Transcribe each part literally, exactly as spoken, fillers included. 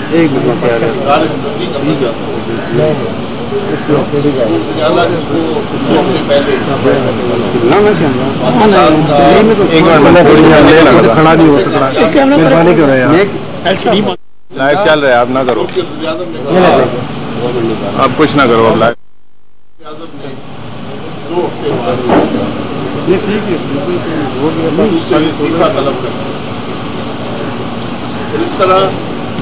एक मिनट खड़ा नहीं हो सकता, मेहरबानी करो यार। लाइव चल रहा है, आप ना करो, आप कुछ ना करो, अब लाइव। ये ठीक है, इस तरह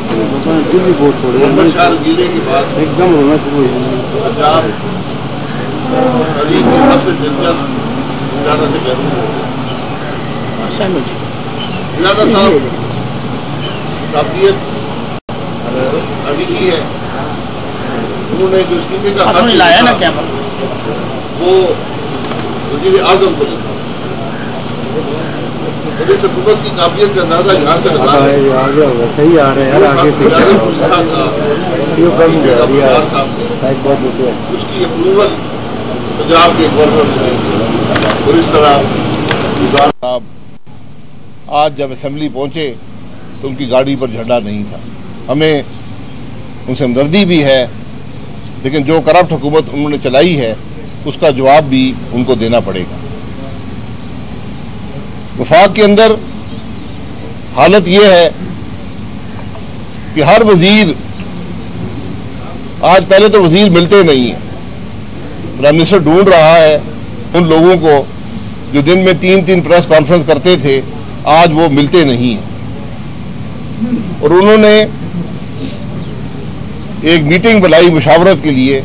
गिले की बात एकदम रोना शुरू हुई। पंजाब तारीख की सबसे दिलचस्प हिराना से करूँगा। हिराना साहब काबिलियत अभी की है, उन्होंने जो इस्तीफे का खत लाया ना क्या वो वज़ीर आज़म को लिखा। इस हुकूमत की काबिलियत का अंदाजा यहाँ से लगा है। सही आ रहे हैं यार, आगे से उसकी अप्रूवल पंजाब के गवर्नर ने दी और इस तरह साहब आज जब असेंबली पहुंचे तो उनकी गाड़ी पर झंडा नहीं था। हमें उनसे हमदर्दी भी है, लेकिन जो करप्ट हुकूमत उन्होंने चलाई है उसका जवाब भी उनको देना पड़ेगा। वफाक के अंदर हालत यह है कि हर वजीर, आज पहले तो वजीर मिलते नहीं है, प्राइम मिनिस्टर ढूंढ रहा है उन लोगों को जो दिन में तीन तीन प्रेस कॉन्फ्रेंस करते थे, आज वो मिलते नहीं हैं। और उन्होंने एक मीटिंग बुलाई मुशावरत के लिए।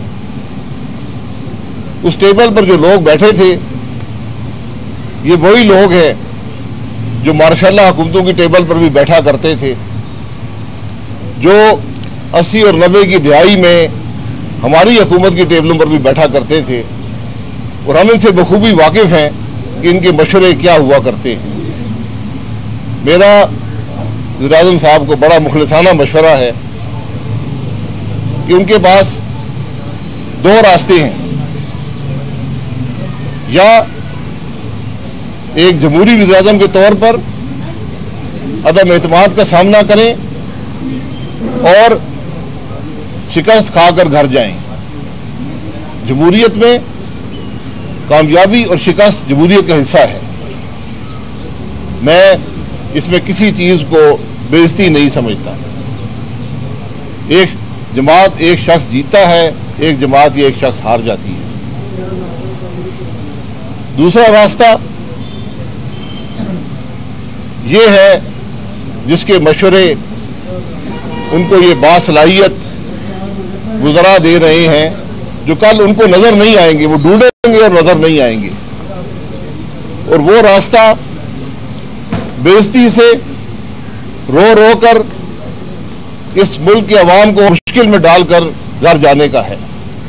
उस टेबल पर जो लोग बैठे थे ये वही लोग हैं जो मार्शल्लाह हुकूमतों की टेबल पर भी बैठा करते थे, जो अस्सी और नब्बे की दिहाई में हमारी हुकूमत की टेबलों पर भी बैठा करते थे। और हम इनसे बखूबी वाकिफ हैं कि इनके मशवरे क्या हुआ करते हैं। मेरा वज़ीर आज़म साहब को बड़ा मुखलिसाना मशवरा है कि उनके पास दो रास्ते हैं, या एक जमहूरी वज़ीर आज़म के तौर पर अदम एतमाद का सामना करें और शिकस्त खाकर घर जाएं। जमहूरियत में कामयाबी और शिकस्त जमहूरियत का हिस्सा है। मैं इसमें किसी चीज को बेइज्जती नहीं समझता। एक जमात एक शख्स जीतता है, एक जमात या एक शख्स हार जाती है। दूसरा रास्ता ये है जिसके मशवरे उनको ये बासलाहियत गुज़रा दे रहे हैं, जो कल उनको नजर नहीं आएंगे, वो ढूंढेंगे और नजर नहीं आएंगे। और वो रास्ता बेइज्जती से रो रो कर इस मुल्क के अवाम को मुश्किल में डालकर घर जाने का है।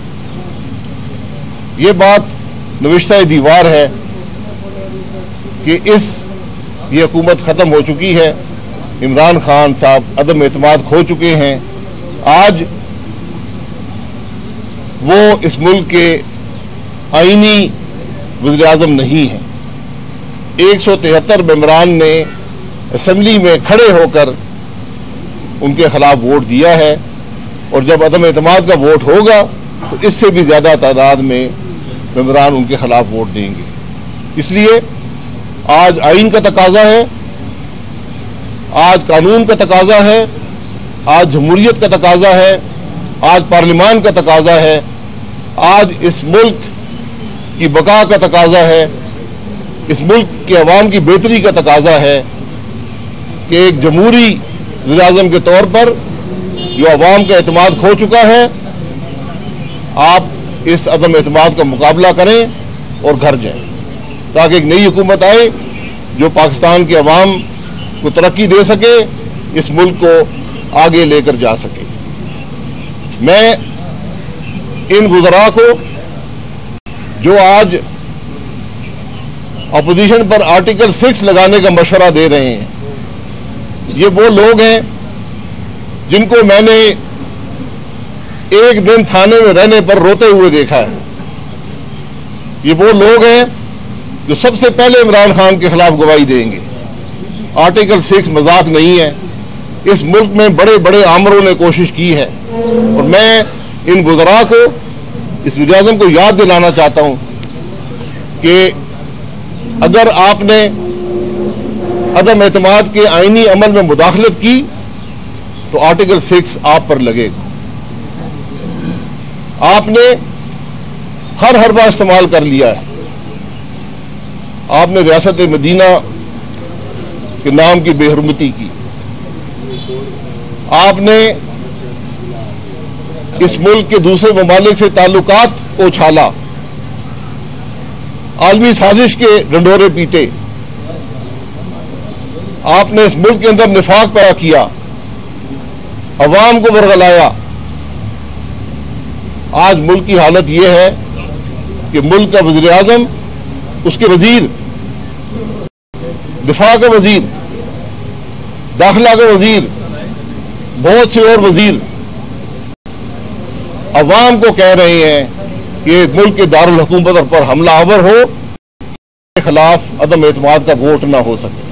ये बात नविश्ता दीवार है कि इस ये हुकूमत खत्म हो चुकी है। इमरान खान साहब अदम एतमाद खो चुके हैं। आज वो इस मुल्क के आईनी वज़ीर आज़म नहीं है। एक सौ तिहत्तर मेंबरान ने असेंबली में खड़े होकर उनके खिलाफ वोट दिया है, और जब अदम एतमाद का वोट होगा तो इससे भी ज्यादा तादाद में मेंबरान उनके खिलाफ वोट देंगे। इसलिए आज आइन का तकाजा है, आज कानून का तकाजा है, आज जमहूरियत का तकाजा है, आज पार्लियामान का तकाजा है, आज इस मुल्क की बका का तकाजा है, इस मुल्क के अवाम की बेहतरी का तकाजा है कि एक जमहूरी वज़ीर आज़म के तौर पर जो अवाम का एतमाद खो चुका है, आप इस अदम एतमाद का मुकाबला करें और घर जाएं, ताकि एक नई हुकूमत आए जो पाकिस्तान के अवाम को तरक्की दे सके, इस मुल्क को आगे लेकर जा सके। मैं इन गुज़रा को जो आज अपोजिशन पर आर्टिकल सिक्स लगाने का मशवरा दे रहे हैं, ये वो लोग हैं जिनको मैंने एक दिन थाने में रहने पर रोते हुए देखा है। ये वो लोग हैं जो सबसे पहले इमरान खान के खिलाफ गवाही देंगे। आर्टिकल सिक्स मजाक नहीं है। इस मुल्क में बड़े बड़े आमरों ने कोशिश की है, और मैं इन वज़रा को, इस वज़ीर-ए-आज़म को याद दिलाना चाहता हूं कि अगर आपने अदम एतमाद के आईनी अमल में मुदाखलत की तो आर्टिकल सिक्स आप पर लगेगा। आपने हर हरबा इस्तेमाल कर लिया है। आपने रियासत मदीना के नाम की बेहरमती की, आपने इस मुल्क के दूसरे ममालिक से ताल्लुकात को छाला, आलमी साजिश के डंडोरे पीटे, आपने इस मुल्क के अंदर निफाक पैदा किया, अवाम को बरगलाया। आज मुल्क की हालत यह है कि मुल्क का वज़ीर आज़म, उसके वजीर, दिफा का वजीर, दाखिला का वजीर, बहुत से और वजीर अवाम को कह रहे हैं कि मुल्क के दारुल हुकूमत पर हमला आवर हो, के खिलाफ अदम एतमाद का वोट ना हो सके।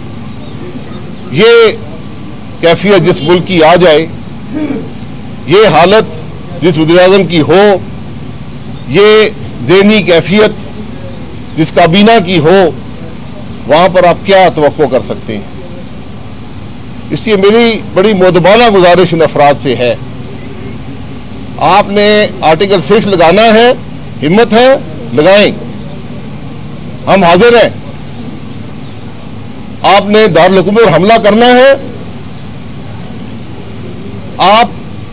ये कैफियत जिस मुल्क की आ जाए, ये हालत जिस वज़ीर आज़म की हो, ये ज़हनी कैफियत जिस काबीना की हो, वहां पर आप क्या तवक्को कर सकते हैं। इसलिए मेरी बड़ी मोदबाना गुजारिश इन अफराद से है, आपने आर्टिकल सिक्स लगाना है, हिम्मत है लगाएं, हम हाजिर हैं। आपने दारुल हुकूमत पर हमला करना है, आप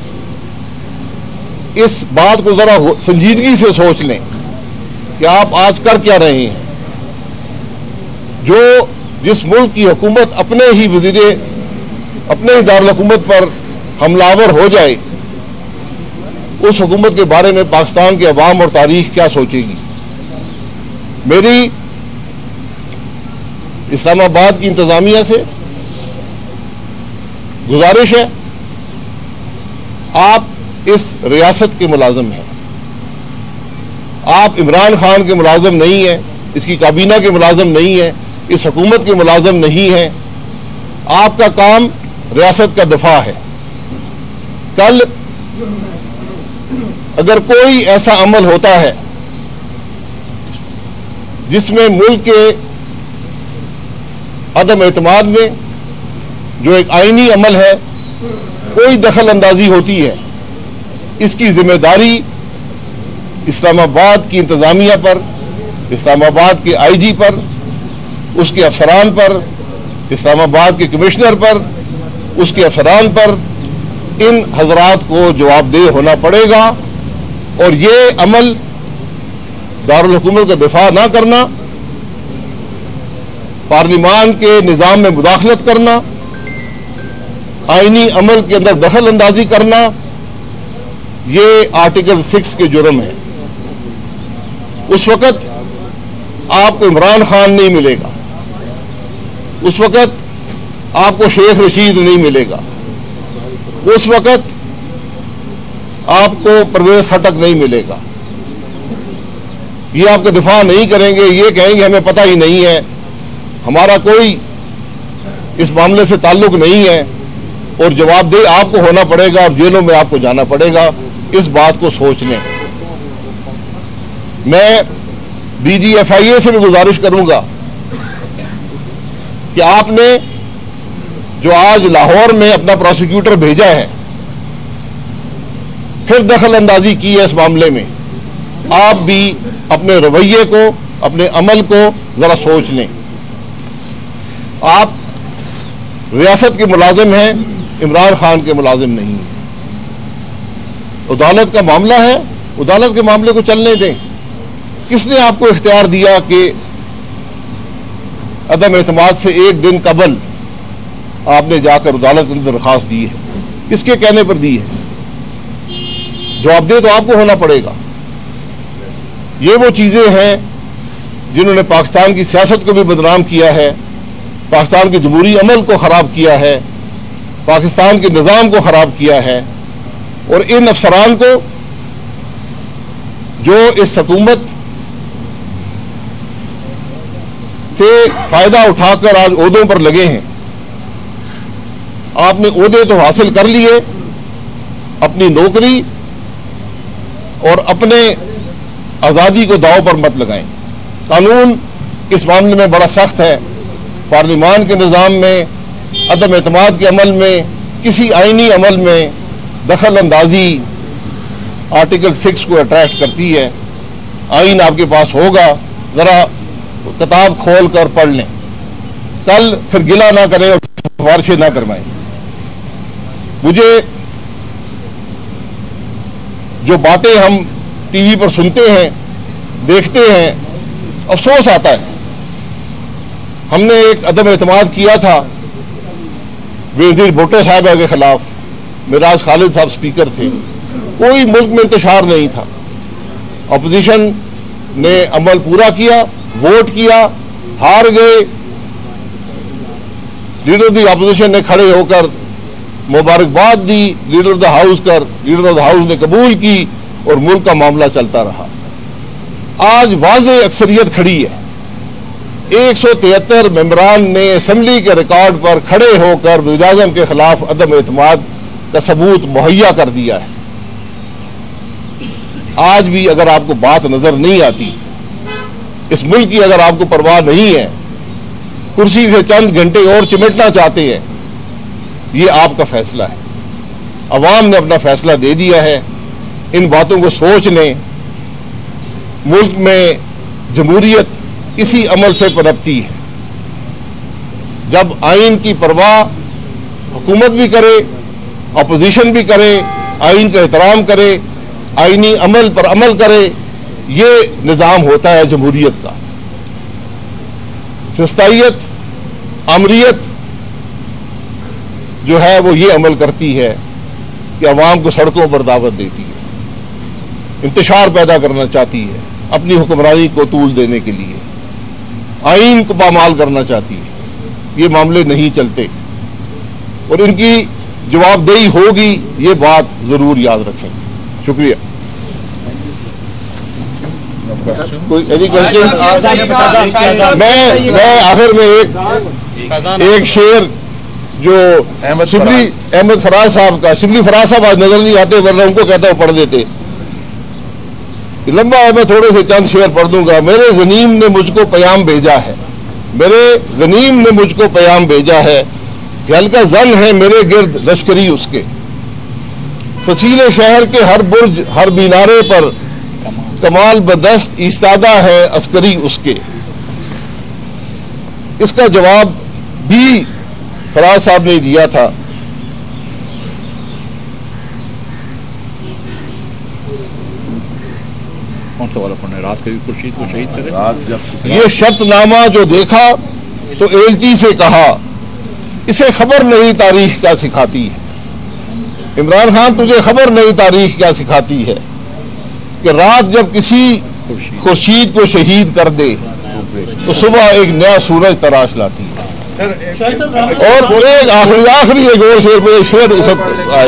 इस बात को जरा संजीदगी से सोच लें कि आप आज कर क्या रहे हैं। जो जिस मुल्क की हुकूमत अपने ही वजीरे, अपने ही दारुल हुकूमत पर हमलावर हो जाए, उस हुकूमत के बारे में पाकिस्तान के अवाम और तारीख क्या सोचेगी। मेरी इस्लामाबाद की इंतजामिया से गुजारिश है, आप इस रियासत के मुलाजिम हैं, आप इमरान खान के मुलाजिम नहीं हैं, इसकी काबीना के मुलाजिम नहीं हैं, इस हुकूमत के मुलाजिम नहीं हैं। आपका काम रियासत का दफा है। कल अगर कोई ऐसा अमल होता है जिसमें मुल्क के अदम एतमाद में, जो एक आईनी अमल है, कोई दखल अंदाजी होती है, इसकी जिम्मेदारी इस्लामाबाद की इंतजामिया पर, इस्लामाबाद के आई जी पर, उसके अफसरान पर, इस्लामाबाद के कमिश्नर पर, उसके अफसरान पर, इन हजरात को जवाबदेह होना पड़ेगा। और ये अमल दारुल हुकूमत का दिफा ना करना, पार्लिमान के निज़ाम में मुदाखलत करना, आईनी अमल के अंदर दखल अंदाजी करना, ये आर्टिकल सिक्स के जुर्म है। उस वक्त आपको इमरान खान नहीं मिलेगा, उस वक्त आपको शेख रशीद नहीं मिलेगा, उस वक्त आपको परवेज खटक नहीं मिलेगा। ये आपका दिफा नहीं करेंगे, ये कहेंगे हमें पता ही नहीं है, हमारा कोई इस मामले से ताल्लुक नहीं है, और जवाबदेह आपको होना पड़ेगा और जेलों में आपको जाना पड़ेगा। इस बात को सोच लें। मैं डी जी एफ आई ए से भी गुजारिश करूंगा कि आपने जो आज लाहौर में अपना प्रोसिक्यूटर भेजा है, फिर दखल अंदाजी की है इस मामले में, आप भी अपने रवैये को, अपने अमल को जरा सोच लें। आप रियासत के मुलाजिम हैं, इमरान खान के मुलाजिम नहीं हैं। अदालत का मामला है, अदालत के मामले को चलने दें। किसने आपको इख्तियार दिया कि अदम एतमाद से एक दिन कबल आपने जाकर अदालत के अंदर दरखास्त दी है? किसके कहने पर दी है? जवाबदेह तो आपको होना पड़ेगा। ये वो चीजें हैं जिन्होंने पाकिस्तान की सियासत को भी बदनाम किया है, पाकिस्तान के जमहूरी अमल को खराब किया है, पाकिस्तान के निज़ाम को खराब किया है। और इन अफसरान को जो इस हुकूमत से फायदा उठाकर आज ओहदों पर लगे हैं, आपने ओहदे तो हासिल कर लिए, अपनी नौकरी और अपने आज़ादी को दांव पर मत लगाएं। कानून इस मामले में बड़ा सख्त है। पार्लिमान के निज़ाम में, अदम एतमाद के अमल में, किसी आईनी अमल में दखल अंदाजी आर्टिकल सिक्स को अट्रैक्ट करती है। आइन आपके पास होगा, जरा किताब खोल कर पढ़ लें, कल फिर गिला ना करें और सिफारिशें ना करवाएं। मुझे जो बातें हम टीवी पर सुनते हैं, देखते हैं, अफसोस आता है। हमने एक अदम एतमाद किया था बेनज़ीर भुट्टो साहिबा के खिलाफ, मिराज खालिद साहब स्पीकर थे, कोई मुल्क में इंतशार नहीं था। अपोजिशन ने अमल पूरा किया, वोट किया, हार गए। लीडर ऑफ द अपोजिशन ने खड़े होकर मुबारकबाद दी, लीडर ऑफ द हाउस कर लीडर ऑफ द हाउस ने कबूल की और मुल्क का मामला चलता रहा। आज वाज़े अक्सरियत खड़ी है। एक सौ तिहत्तर मेंबरान ने असेंबली के रिकॉर्ड पर खड़े होकर वज़ीर-ए-आज़म के खिलाफ अदम एतमाद का सबूत मुहैया कर दिया है। आज भी अगर आपको बात नजर नहीं आती, इस मुल्क की अगर आपको परवाह नहीं है, कुर्सी से चंद घंटे और चिमटना चाहते हैं, ये आपका फैसला है। अवाम ने अपना फैसला दे दिया है। इन बातों को सोच लें। मुल्क में जमहूरियत इसी अमल से पनपती है। जब आइन की परवाह हुकूमत भी करे, अपोजिशन भी करे, आइन का एहतराम करे, आइनी अमल पर अमल करे, ये निज़ाम होता है जमहूरियत का। फिस्तायत, आमरीयत जो है वो ये अमल करती है कि अवाम को सड़कों पर दावत देती है, इंतशार पैदा करना चाहती है, अपनी हुक्मरानी को तूल देने के लिए आइन को पामाल करना चाहती है। ये मामले नहीं चलते और इनकी जवाबदेही होगी, ये बात जरूर याद रखें। शुक्रिया। कोई एनी क्वेश्चन? मैं मैं आखिर में एक एक शेर जो शिबली अहमद फराज साहब का, शिबली फराज साहब आज नजर नहीं आते, वरना उनको कहता हूं पढ़ देते। लंबा है, मैं थोड़े से चंद शेर पढ़ दूंगा। मेरे गनीम ने मुझको पैगाम भेजा है, मेरे गनीम ने मुझको पैगाम भेजा है कि हल्का जन है मेरे गिर्द लश्करी उसके, फसीले शहर के हर बुर्ज हर मीनारे पर कमाल बदस्त इस्तादा है अस्करी उसके। इसका जवाब भी फराज साहब ने दिया था। कौन सा वाला पढ़ने? रात के भी खुर्शीद को शहीद करें। ये शर्तनामा जो देखा तो एलची से कहा, इसे खबर नहीं तारीख क्या सिखाती है। इमरान खान, तुझे खबर नहीं तारीख क्या सिखाती है कि रात जब किसी खुर्शीद को शहीद कर दे तो सुबह एक नया सूरज तराश लाती है। और एक आखिरी आखिरी एक और शेर में शेर सब आए,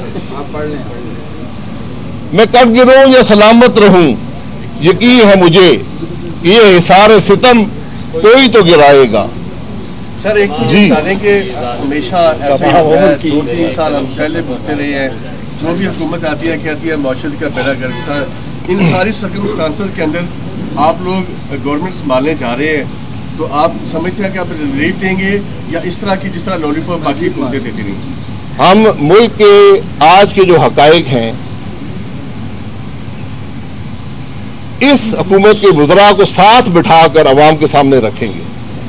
मैं कट गिरूं या सलामत रहूं, यकीन है मुझे कि ये हिसार सितम कोई तो गिराएगा। सर एक जी बता दें कि हमेशा ऐसा ही दो तीन साल हम पहले बोलते रहे हैं, जो भी हुकूमत आती है कहती है मौशद का बेड़ा गर्क था। इन सारी सर्कमस्टांसेस के अंदर आप लोग गवर्नमेंट संभालने जा रहे हैं, तो आप समझते हैं कि आप रिलीफ देंगे या इस तरह की जिस तरह लॉलीपॉप बाकी हुकूमतें देती नहीं? हम मुल्क के आज के जो हकायक हैं, इस हुकूमत के मुदरा को साथ बिठाकर अवाम के सामने रखेंगे।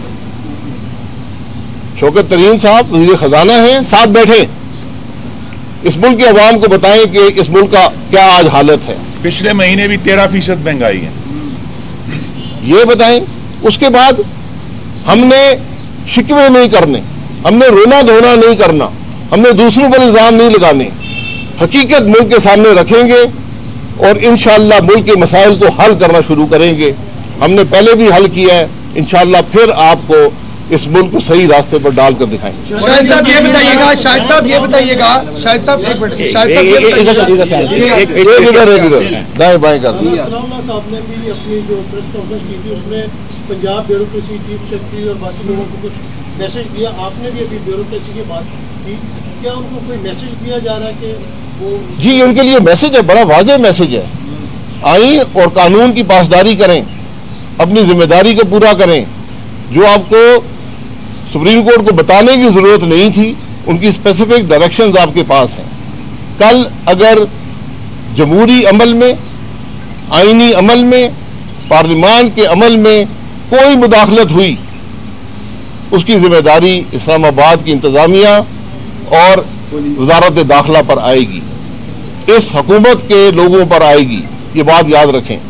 शौकत तरीन साहब वज़ीर खजाना हैं, साथ बैठे इस मुल्क के अवाम को बताएं कि इस मुल्क का क्या आज हालत है। पिछले महीने भी तेरह फीसद महंगाई है, ये बताएं। उसके बाद हमने शिकवे नहीं करने, हमने रोना धोना नहीं करना, हमने दूसरों पर इल्जाम नहीं लगाने, हकीकत मुल्क के सामने रखेंगे और इंशाअल्लाह मुल्क के मसाइल को हल करना शुरू करेंगे। हमने पहले भी हल किया है, इंशाअल्लाह फिर आपको इस मुल्क को सही रास्ते पर डालकर दिखाएंगे। शाहिद साहब ये बताइएगा, शाहिद साहब ये बताइएगा, शाहिद साहब एक मिनट, शाहिद साहब एक इधर एक इधर दाएं बाएं कर। साहब ने भी अपनी जो प्रेस कॉन्फ्रेंस की थी उसमें पंजाब ब्यूरोक्रेसी चीफ सेक्रेटरी और बाकी लोगों को कुछ मैसेज दिया, आपने भी अभी ब्यूरोक्रेसी की बात थी, क्या उनको कोई मैसेज दिया जा रहा है कि वो? जी, उनके लिए मैसेज है, बड़ा वाज़ेह मैसेज है। आइन और कानून की पासदारी करें, अपनी जिम्मेदारी को पूरा करें। जो आपको सुप्रीम कोर्ट को बताने की जरूरत नहीं थी, उनकी स्पेसिफिक डायरेक्शंस आपके पास हैं। कल अगर जमहूरी अमल में, आईनी अमल में, पार्लियामान के अमल में कोई मुदाखलत हुई, उसकी जिम्मेदारी इस्लामाबाद की इंतजामिया और वजारत दाखिला पर आएगी, इस हुकूमत के लोगों पर आएगी। ये बात याद रखें।